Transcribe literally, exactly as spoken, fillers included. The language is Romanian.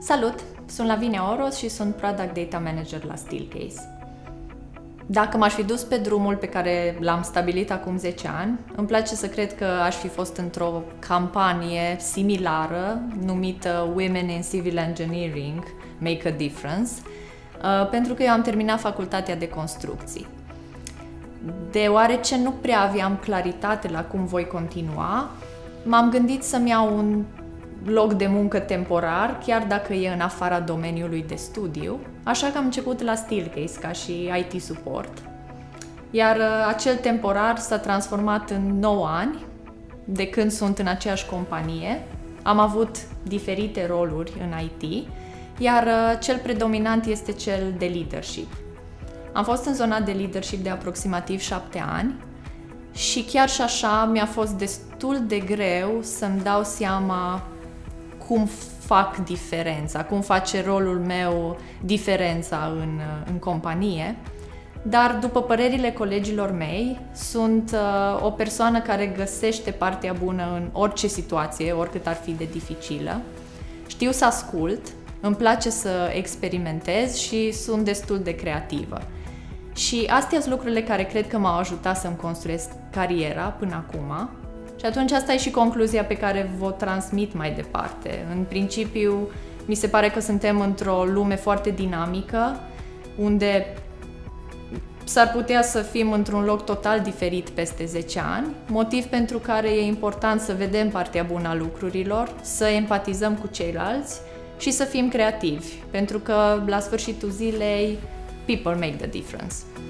Salut! Sunt Lavinia Oros și sunt Product Data Manager la Steelcase. Dacă m-aș fi dus pe drumul pe care l-am stabilit acum zece ani, îmi place să cred că aș fi fost într-o campanie similară numită Women in Civil Engineering Make a Difference, pentru că eu am terminat facultatea de construcții. Deoarece nu prea aveam claritate la cum voi continua, m-am gândit să-mi iau un loc de muncă temporar, chiar dacă e în afara domeniului de studiu, așa că am început la Steelcase ca și I T support. Iar acel temporar s-a transformat în nouă ani, de când sunt în aceeași companie. Am avut diferite roluri în I T, iar cel predominant este cel de leadership. Am fost în zona de leadership de aproximativ șapte ani și chiar și așa mi-a fost destul de greu să-mi dau seama cum fac diferența, cum face rolul meu diferența în, în companie. Dar, după părerile colegilor mei, sunt uh, o persoană care găsește partea bună în orice situație, oricât ar fi de dificilă. Știu să ascult, îmi place să experimentez și sunt destul de creativă. Și astea sunt lucrurile care cred că m-au ajutat să-mi construiesc cariera până acum. Și atunci asta e și concluzia pe care vă transmit mai departe. În principiu, mi se pare că suntem într-o lume foarte dinamică, unde s-ar putea să fim într-un loc total diferit peste zece ani, motiv pentru care e important să vedem partea bună a lucrurilor, să empatizăm cu ceilalți și să fim creativi, pentru că la sfârșitul zilei, people make the difference.